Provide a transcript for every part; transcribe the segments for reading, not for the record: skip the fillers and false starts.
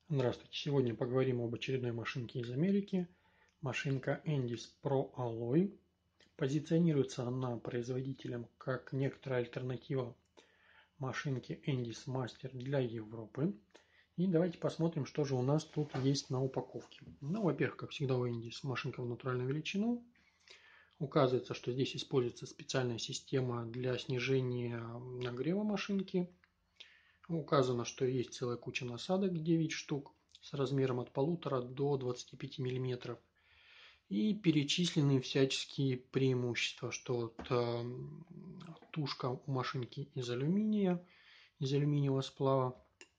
Здравствуйте! Сегодня поговорим об очередной машинке из Америки. Машинка Endis Pro Alloy. Позиционируется она производителем как некоторая альтернатива машинке Endis Master для Европы. И давайте посмотрим, что же у нас тут есть на упаковке. Ну, во-первых, как всегда у Endis машинка в натуральную величину. Указывается, что здесь используется специальная система для снижения нагрева машинки. Указано, что есть целая куча насадок, 9 штук, с размером от 1,5 до 25 мм. И перечислены всяческие преимущества, что тушка у машинки из алюминия, из алюминиевого сплава,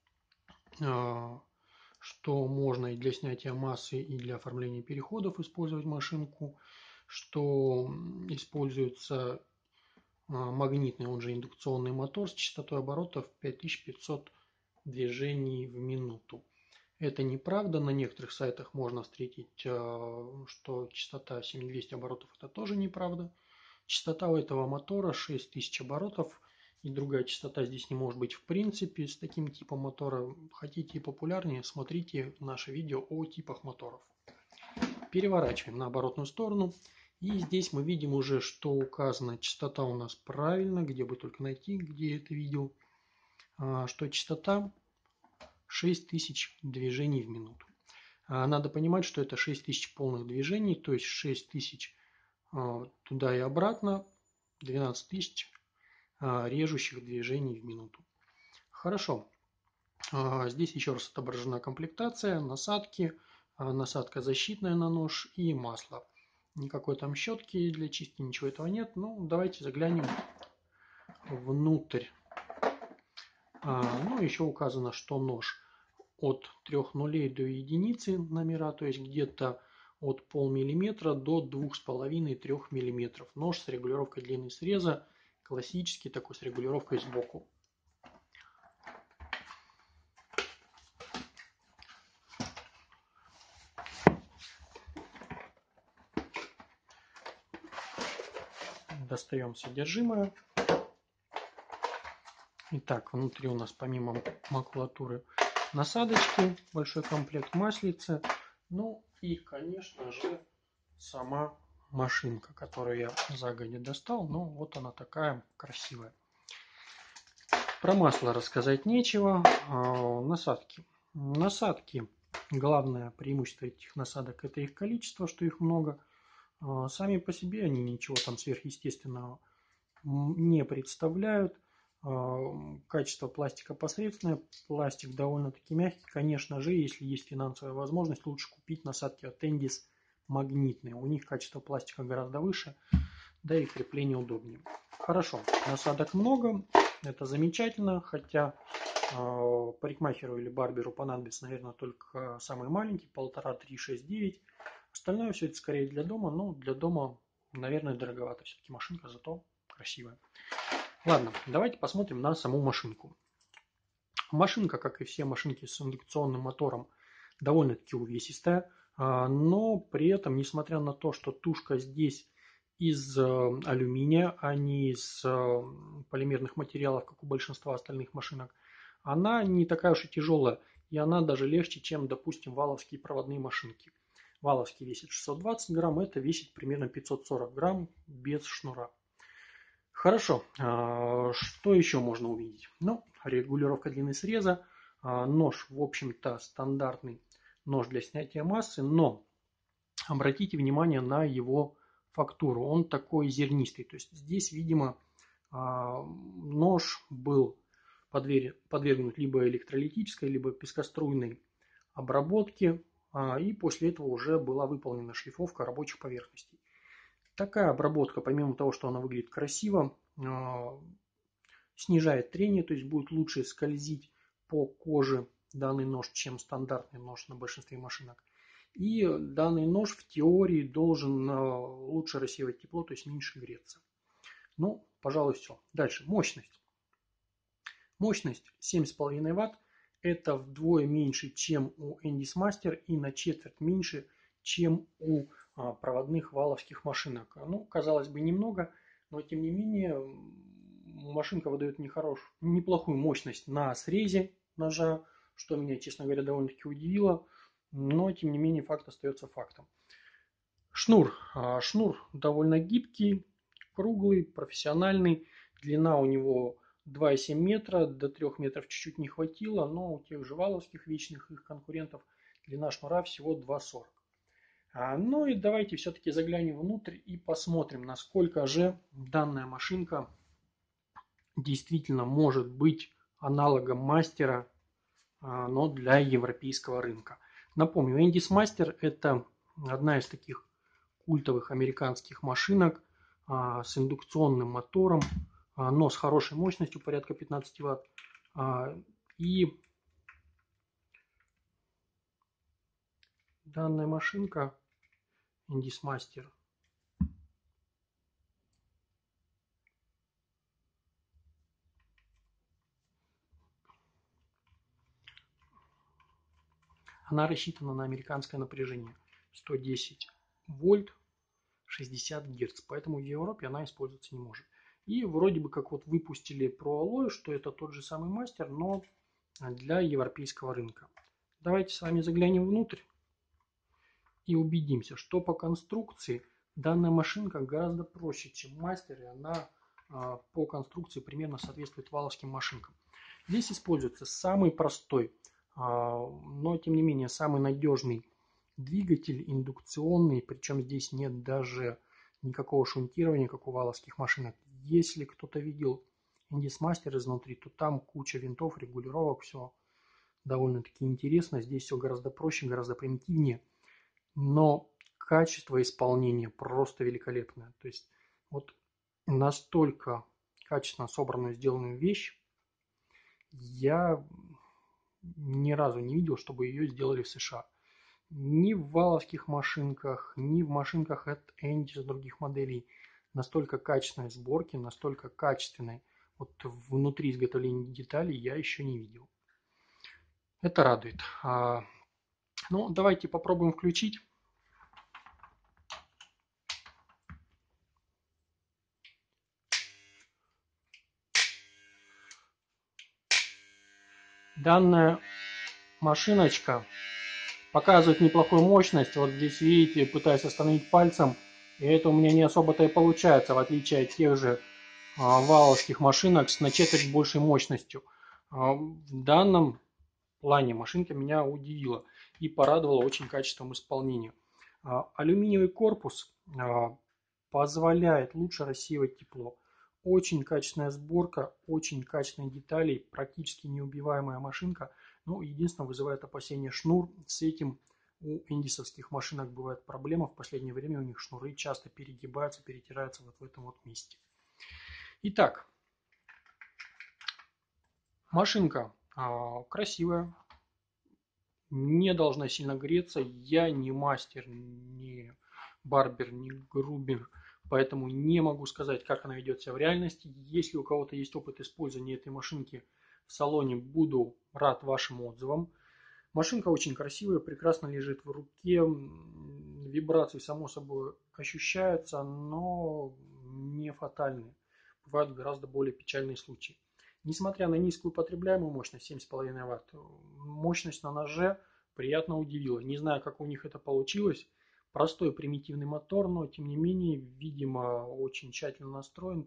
что можно и для снятия массы, и для оформления переходов использовать машинку, что используется магнитный, он же индукционный мотор с частотой оборотов 5500 движений в минуту. Это неправда. На некоторых сайтах можно встретить, что частота 7200 оборотов. Это тоже неправда. Частота у этого мотора 6000 оборотов. И другая частота здесь не может быть в принципе с таким типом мотора. Хотите популярнее, смотрите наше видео о типах моторов. Переворачиваем на оборотную сторону. И здесь мы видим уже, что указана частота у нас правильно, где бы только найти, где я это видел, что частота 6000 движений в минуту. Надо понимать, что это 6000 полных движений, то есть 6000 туда и обратно, 12000 режущих движений в минуту. Хорошо. Здесь еще раз отображена комплектация, насадки, насадка защитная на нож и масло. Никакой там щетки для чистки, ничего этого нет. Ну, давайте заглянем внутрь. Ну, еще указано, что нож от 3 нулей до единицы номера, то есть где-то от полмиллиметра до 2,5-3 миллиметров. Нож с регулировкой длины среза, классический такой с регулировкой сбоку. Достаем содержимое. Итак, внутри у нас помимо макулатуры насадочки, большой комплект маслицы, ну и, конечно же, сама машинка, которую я загодя достал. Ну, вот она такая красивая. Про масло рассказать нечего. Насадки. Насадки. Главное преимущество этих насадок – это их количество, что их много. Сами по себе они ничего там сверхъестественного не представляют. Качество пластика посредственное, пластик довольно-таки мягкий. Конечно же, если есть финансовая возможность, лучше купить насадки от Endis магнитные. У них качество пластика гораздо выше, да и крепление удобнее. Хорошо, насадок много, это замечательно, хотя парикмахеру или барберу понадобится, наверное, только самый маленький, 1,5, 3, 6, 9. Остальное все это скорее для дома, но для дома, наверное, дороговато. Все-таки машинка, зато красивая. Ладно, давайте посмотрим на саму машинку. Машинка, как и все машинки с индукционным мотором, довольно-таки увесистая, но при этом, несмотря на то, что тушка здесь из алюминия, а не из полимерных материалов, как у большинства остальных машинок, она не такая уж и тяжелая, и она даже легче, чем, допустим, валовские проводные машинки. Валовский весит 620 грамм, это весит примерно 540 грамм без шнура. Хорошо, что еще можно увидеть? Ну, регулировка длины среза, нож, в общем-то, стандартный нож для снятия массы, но обратите внимание на его фактуру, он такой зернистый, то есть здесь, видимо, нож был подвергнут либо электролитической, либо пескоструйной обработке, и после этого уже была выполнена шлифовка рабочих поверхностей. Такая обработка, помимо того, что она выглядит красиво, снижает трение, то есть будет лучше скользить по коже данный нож, чем стандартный нож на большинстве машинок. И данный нож в теории должен лучше рассеивать тепло, то есть меньше греться. Ну, пожалуй, все. Дальше. Мощность. Мощность 7,5 Вт. Это вдвое меньше, чем у Endis Master, и на четверть меньше, чем у проводных валовских машинок. Ну, казалось бы, немного, но тем не менее машинка выдает неплохую мощность на срезе ножа, что меня, честно говоря, довольно-таки удивило, но тем не менее факт остается фактом. Шнур. Шнур довольно гибкий, круглый, профессиональный. Длина у него 2,7 метра, до 3 метров чуть-чуть не хватило, но у тех же валовских вечных их конкурентов длина шнура всего 2,40. Ну и давайте все-таки заглянем внутрь и посмотрим, насколько же данная машинка действительно может быть аналогом мастера, но для европейского рынка. Напомню, Endis Master – это одна из таких культовых американских машинок с индукционным мотором, но с хорошей мощностью, порядка 15 Вт. И данная машинка Endis Master она рассчитана на американское напряжение 110 вольт, 60 Гц, поэтому в Европе она использоваться не может. И вроде бы как вот выпустили про Alloy, что это тот же самый мастер, но для европейского рынка. Давайте с вами заглянем внутрь и убедимся, что по конструкции данная машинка гораздо проще, чем мастер, и она по конструкции примерно соответствует валовским машинкам. Здесь используется самый простой, но тем не менее самый надежный двигатель индукционный, причем здесь нет даже никакого шунтирования, как у валовских машинок. Если кто-то видел Endis Master изнутри, то там куча винтов, регулировок, все довольно-таки интересно. Здесь все гораздо проще, гораздо примитивнее, но качество исполнения просто великолепное. То есть вот настолько качественно собранную, сделанную вещь я ни разу не видел, чтобы ее сделали в США. Ни в валовских машинках, ни в машинках от Endis других моделей настолько качественной сборки, настолько качественной вот внутри изготовления деталей я еще не видел. Это радует. Ну, давайте попробуем включить. Данная машиночка показывает неплохую мощность. Вот здесь видите, пытаюсь остановить пальцем, и это у меня не особо-то и получается, в отличие от тех же валовских машинок с на четверть большей мощностью. В данном плане машинка меня удивила и порадовала очень качеством исполнения. Алюминиевый корпус позволяет лучше рассеивать тепло. Очень качественная сборка, очень качественные детали, практически неубиваемая машинка. Ну, единственное, вызывает опасение шнур. С этим у индисовских машинок бывает проблема. В последнее время у них шнуры часто перегибаются, перетираются вот в этом вот месте. Итак, машинка красивая, не должна сильно греться. Я не мастер, не барбер, не грубер, поэтому не могу сказать, как она ведет себя в реальности. Если у кого-то есть опыт использования этой машинки в салоне, буду рад вашим отзывам. Машинка очень красивая, прекрасно лежит в руке. Вибрации, само собой, ощущаются, но не фатальные. Бывают гораздо более печальные случаи. Несмотря на низкую потребляемую мощность 7,5 Вт, мощность на ноже приятно удивила. Не знаю, как у них это получилось. Простой примитивный мотор, но тем не менее, видимо, очень тщательно настроен,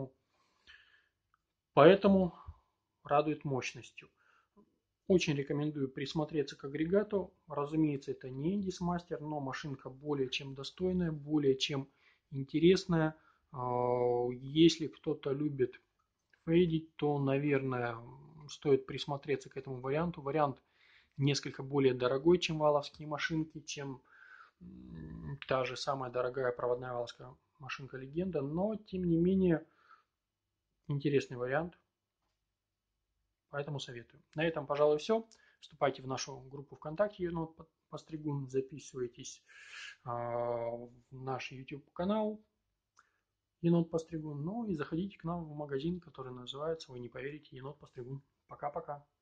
поэтому радует мощностью. Очень рекомендую присмотреться к агрегату. Разумеется, это не Endis Master, но машинка более чем достойная, более чем интересная. Если кто-то любит фейдить, то, наверное, стоит присмотреться к этому варианту. Вариант несколько более дорогой, чем валовские машинки, чем та же самая дорогая проводная валовская машинка Легенда, но, тем не менее, интересный вариант. Поэтому советую. На этом, пожалуй, все. Вступайте в нашу группу ВКонтакте Енот Постригун, записывайтесь в наш YouTube канал Енот Постригун, ну и заходите к нам в магазин, который называется, вы не поверите, Енот Постригун. Пока-пока.